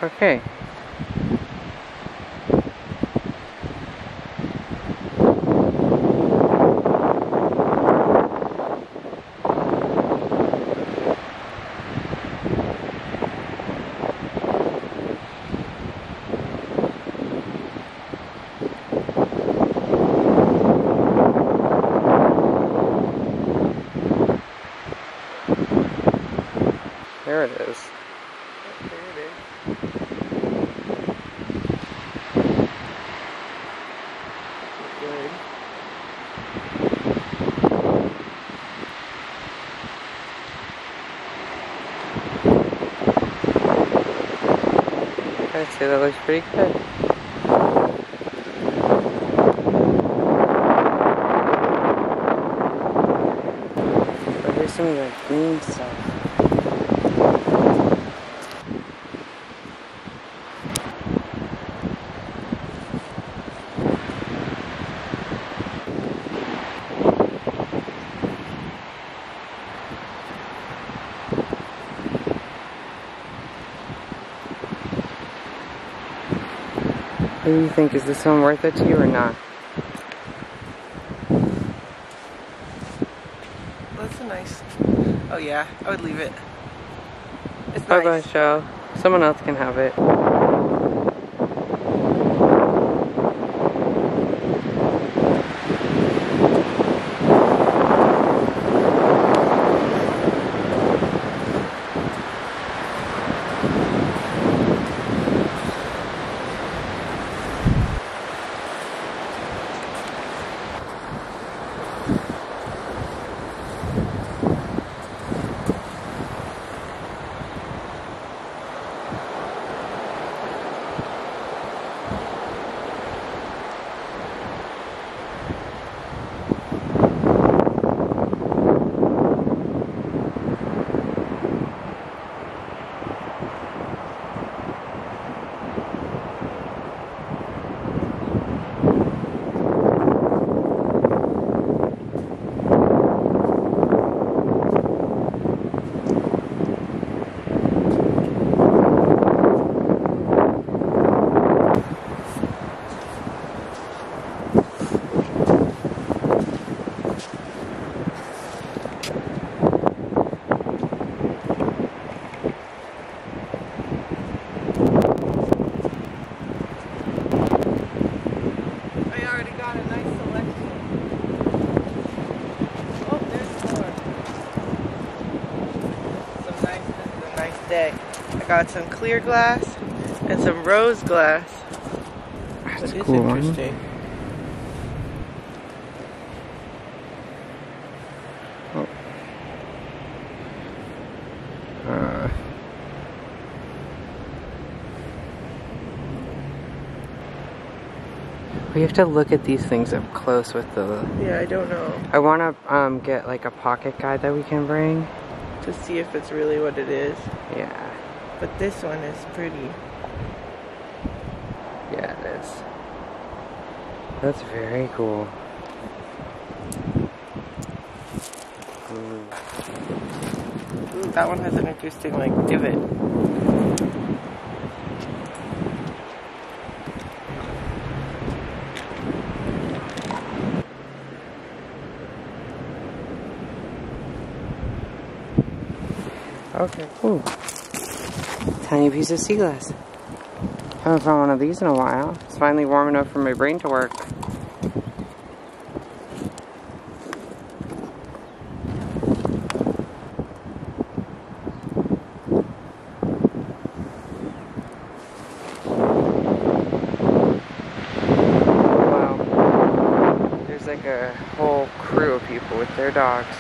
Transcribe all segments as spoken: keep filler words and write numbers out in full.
Okay. There it is. There it is. Good. I'd say that looks pretty good. But here's some of the green stuff. What do you think? Is this one worth it to you or not? That's a nice. Oh yeah, I would leave it. It's Bye bye, nice. show. Someone else can have it. Day. I got some clear glass and some rose glass. That's That is cool. interesting. Oh. Uh. We have to look at these things up close with the... Yeah, I don't know. I want to um, get like a pocket guide that we can bring. To see if it's really what it is. Yeah. But this one is pretty. Yeah, it is. That's very cool. Mm. Ooh, that one has an interesting like divot. Okay, cool. Tiny piece of sea glass. Haven't found one of these in a while. It's finally warm enough for my brain to work. Wow. There's like a whole crew of people with their dogs.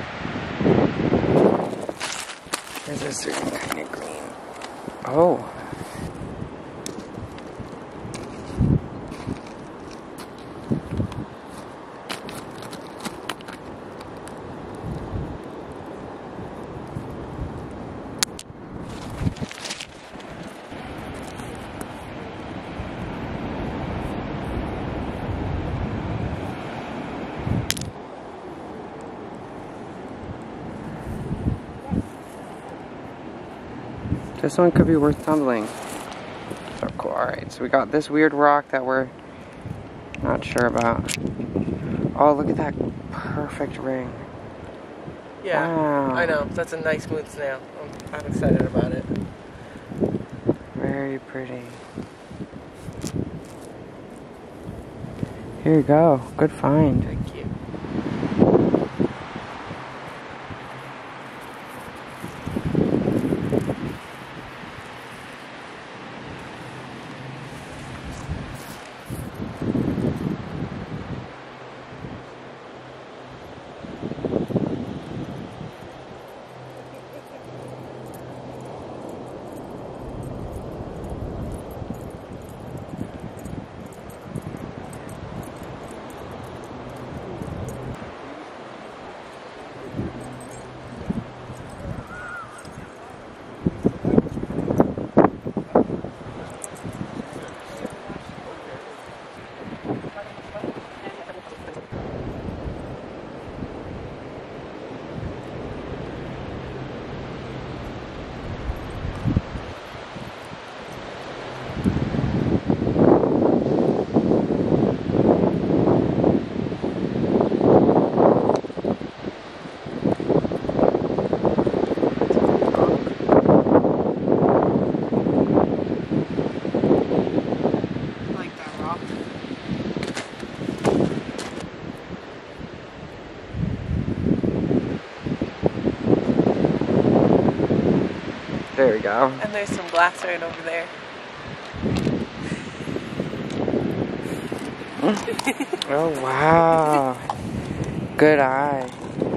There's a certain kind of green. Oh. This one could be worth tumbling. cool. Alright, so we got this weird rock that we're not sure about. Oh, look at that perfect ring. Yeah, wow. I know. That's a nice smooth snail. I'm, I'm excited about it. Very pretty. Here you go. Good find. Thank you. There we go. And there's some glass right over there. Oh wow. Good eye.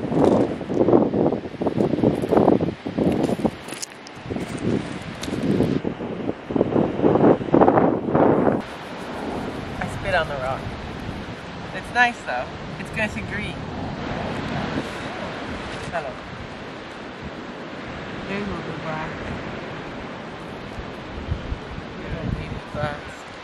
I spit on the rock. It's nice though. It's nice and green. Hello. There's a little black. Little baby glass.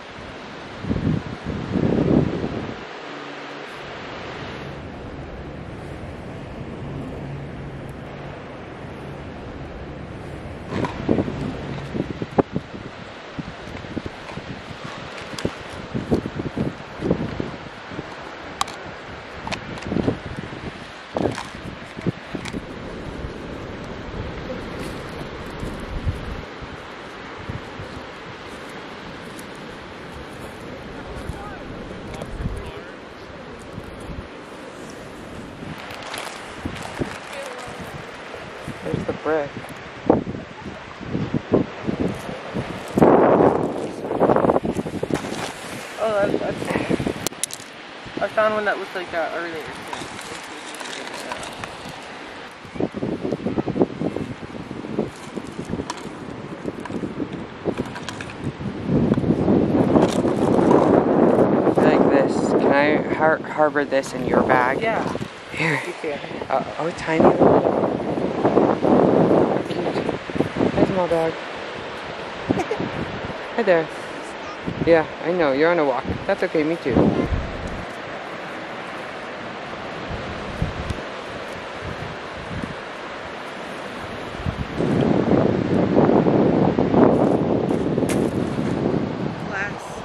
There's the brick. Oh, that's, that's nice. I found one that looked like that earlier. Like this. Can I har harbor this in your bag? Yeah. Here. You can. Uh, oh, tiny little. Hi, small dog. Hi there. Yeah, I know. You're on a walk. That's okay. Me too. Glass.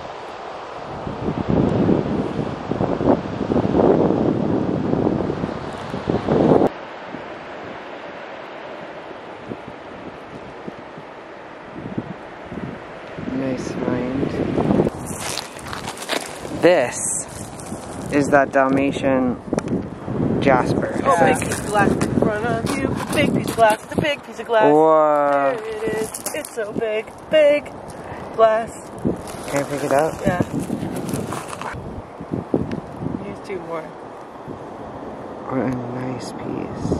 Nice find. This is that Dalmatian Jasper. Oh, So- big piece of glass in front of you. Big piece of glass. It's a big piece of glass. Whoa. There it is. It's so big. Big glass. Can I pick it up? Yeah. Use two more. What a nice piece.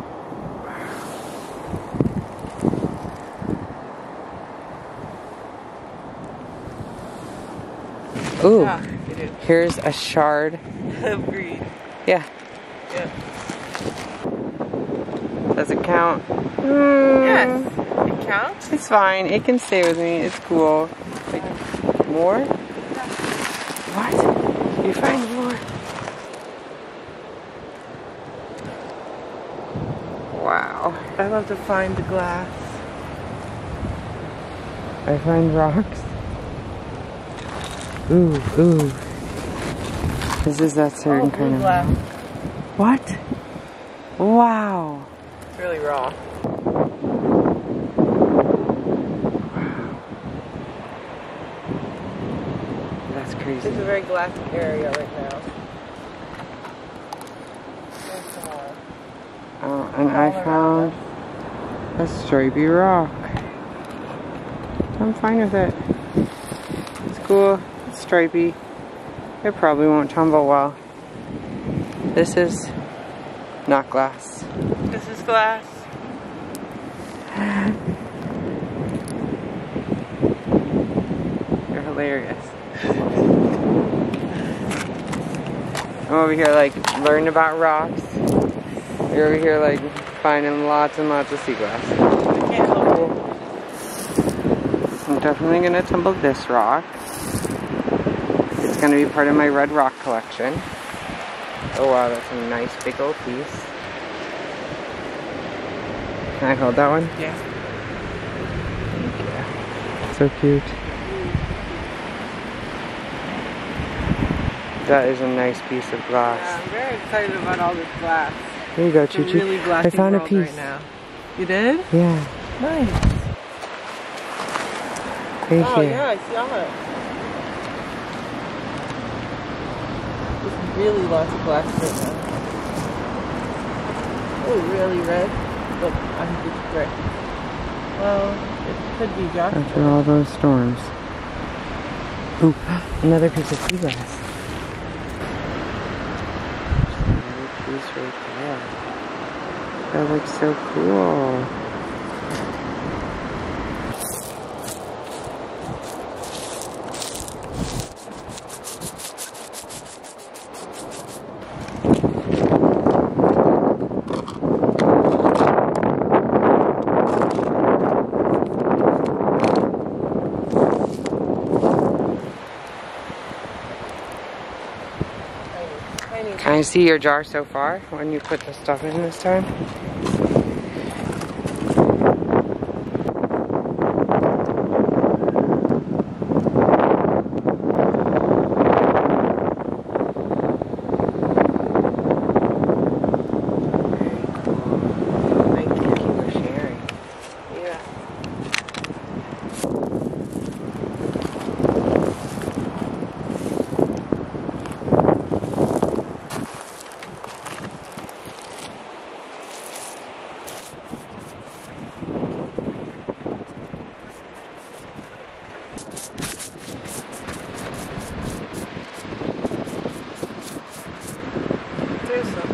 Ooh, Yeah, it is. here's a shard. Of green. Yeah. Yeah. Does it count? Mm, Yes. It counts. It's fine. It can stay with me. It's cool. Like, more? What? You find more? Wow. I love to find the glass. I find rocks. ooh, ooh. This is that certain Oh, kind of glass. rock. What? Wow. It's really raw. That's crazy. It's a very glassy area right now. There's some more. Oh, and I found a stripy rock. I'm fine with it. It's cool. It's stripy. It probably won't tumble well. This is not glass. This is glass. You're hilarious. I'm over here like learning about rocks. You're over here like finding lots and lots of sea glass. I can't help it. I'm definitely gonna tumble this rock. It's gonna be part of my red rock collection. Oh wow, that's a nice big old piece. Can I hold that one? Yeah. So cute. That is a nice piece of glass. Yeah, I'm very excited about all this glass. Here you go, It's a Choo Choo. really glassy I found a world piece. right now. You did? Yeah. Nice. Right Oh here. yeah, I saw it. There's really lots of glass right now. Oh, really red? Look, I think it's brick. Well, it could be Joshua. After all those storms. Ooh, another piece of sea glass. Another piece right there. That looks so cool. Can I see your jar so far when you put the stuff in this time? Thank you for sharing. Yeah. There's some.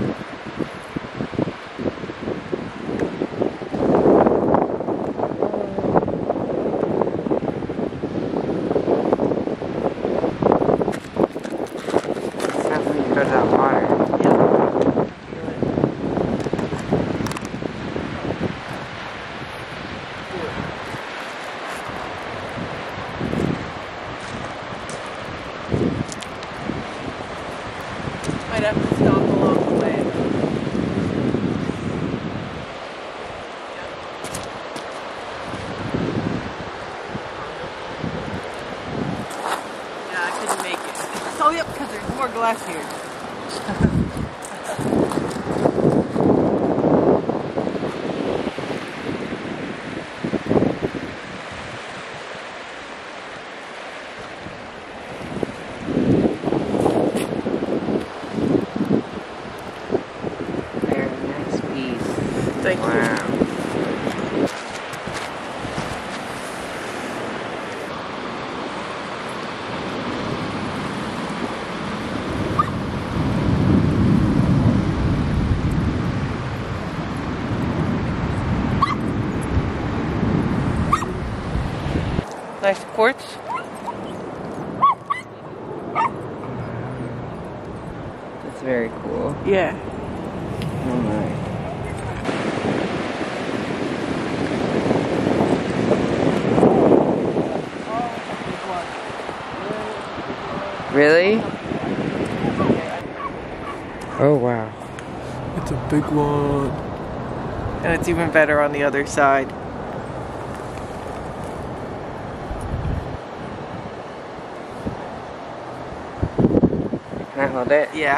It's definitely good to that water. Might have to stop along the way. Yeah, I couldn't make it. Oh, yep, because there's more glass here. Very nice piece. Thank you. Wow. Nice quartz. That's very cool. Yeah. Oh my. Really? Oh wow. It's a big one. And it's even better on the other side. I hold it? Yeah.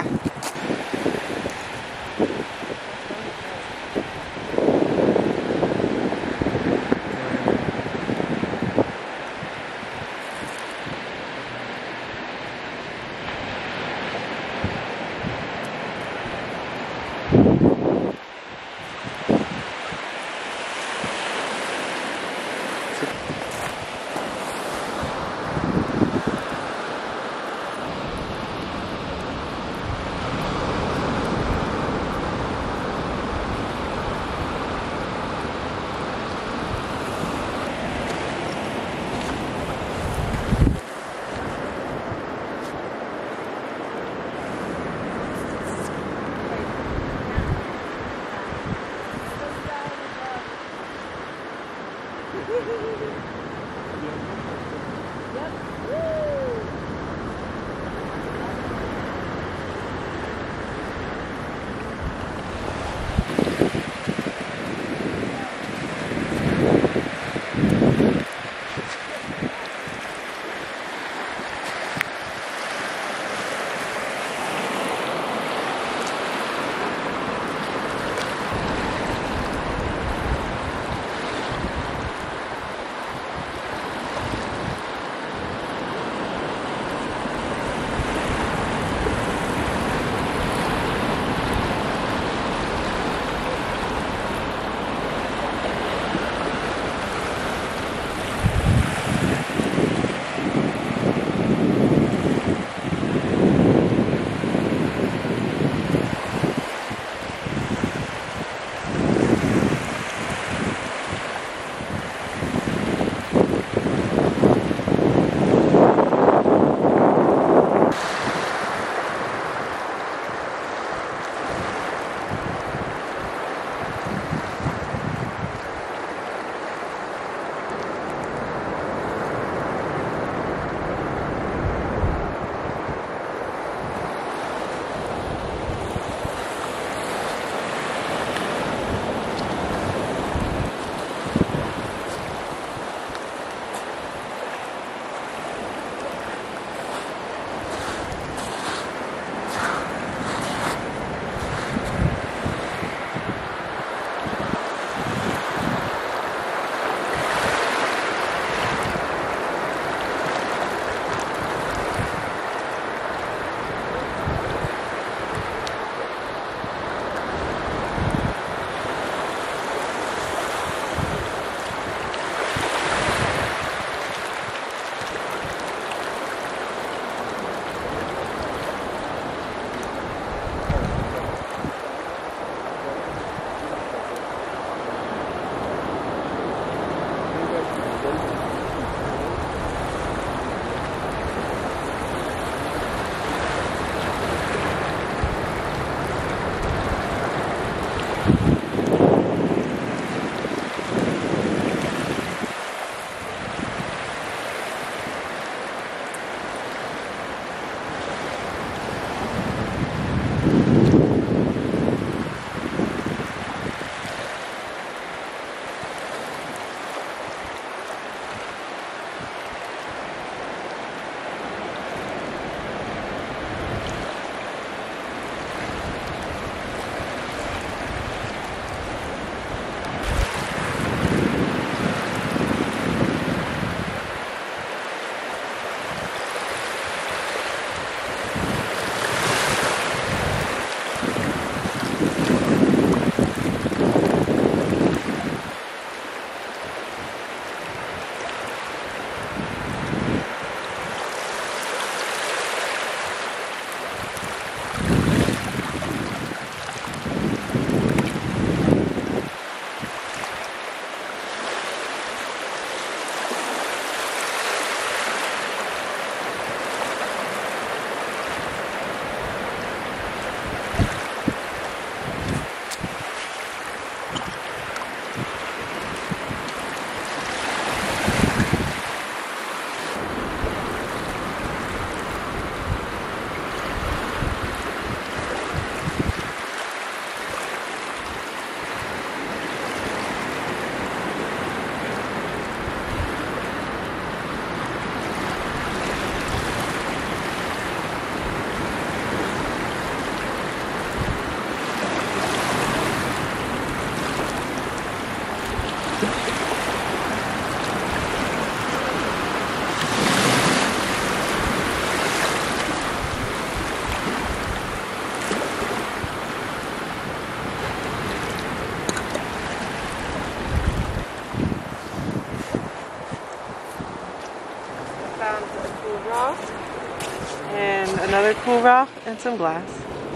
Another cool rock and some glass.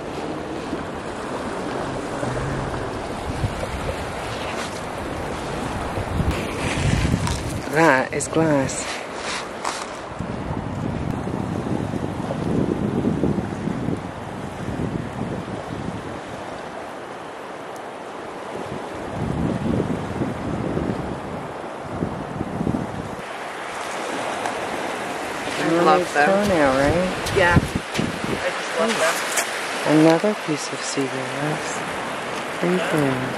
That is glass. I love them. Toenail, right? Yeah. I just love them. Another piece of sea glass. Creeping.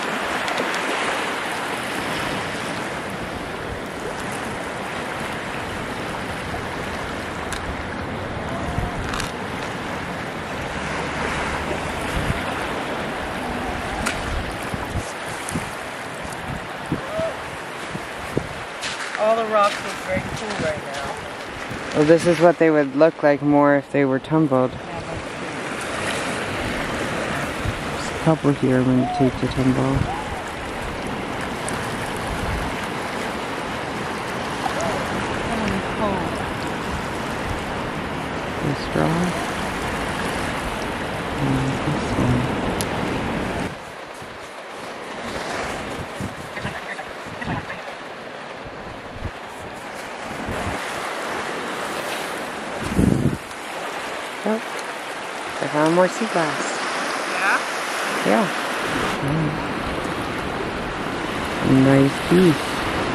All the rocks look very cool right now. Well, this is what they would look like more if they were tumbled. There's a couple here I'm going to take to tumble. This rock. And this one. Oh, I found more sea glass. Yeah? Yeah. Mm. Nice piece.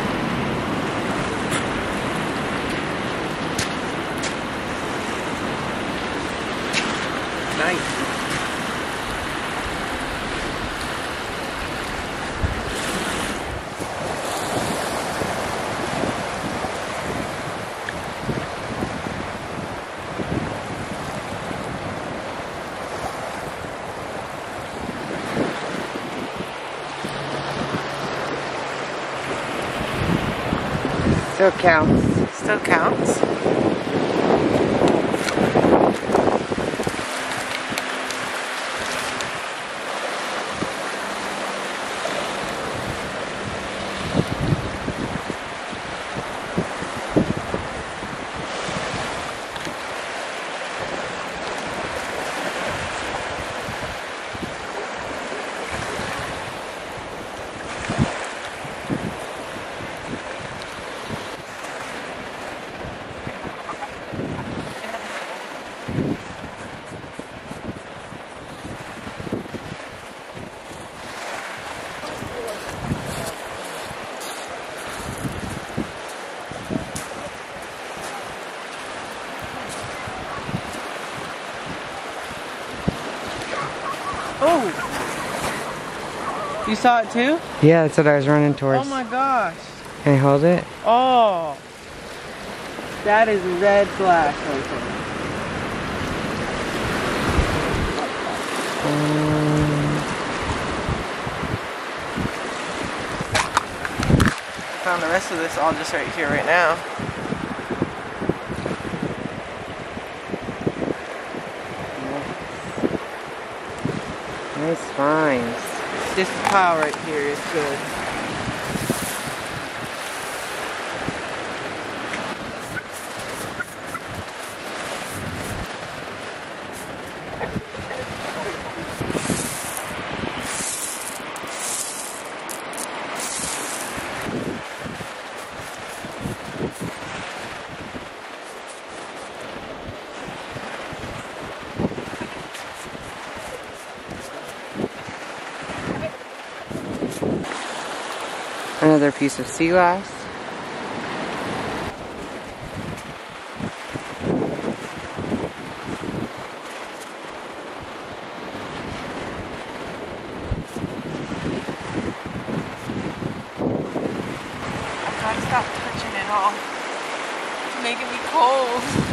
Nice. Still counts. Still counts. Oh! You saw it too? Yeah, that's what I was running towards. Oh my gosh. Can I hold it? Oh! That is red glass right there. Um, I found the rest of this all just right here right now. nice finds. This pile right here is good. Another piece of sea glass. I gotta stop touching it all. It's making me cold.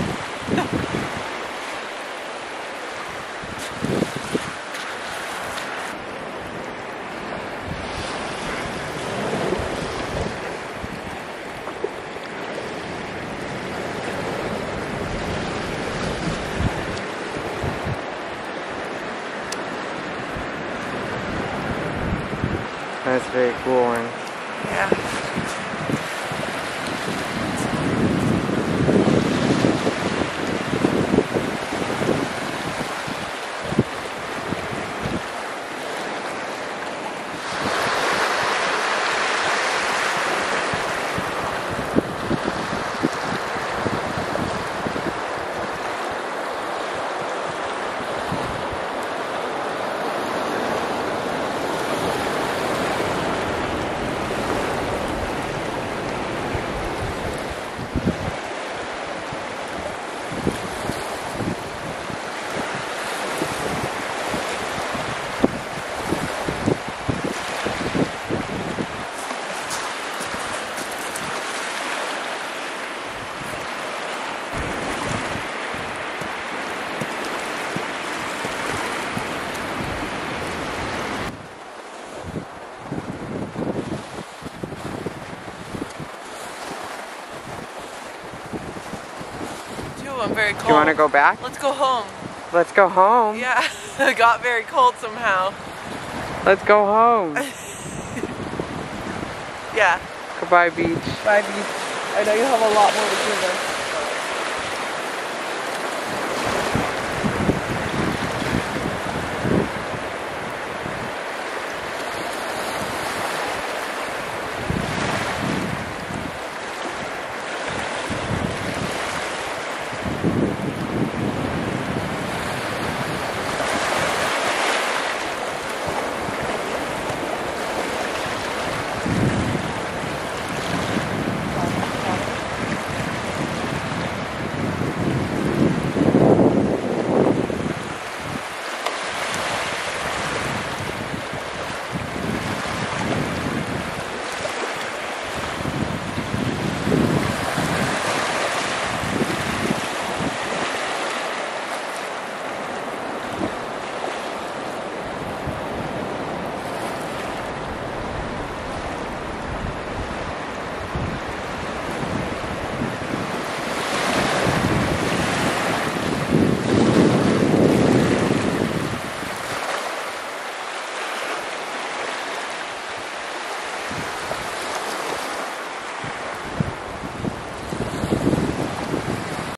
That's a very cool one. Yeah. Ooh, I'm very cold. Do you want to go back? Let's go home. Let's go home. Yeah, it got very cold somehow. Let's go home. Yeah. Goodbye, beach. Bye, beach. I know you have a lot more to give us.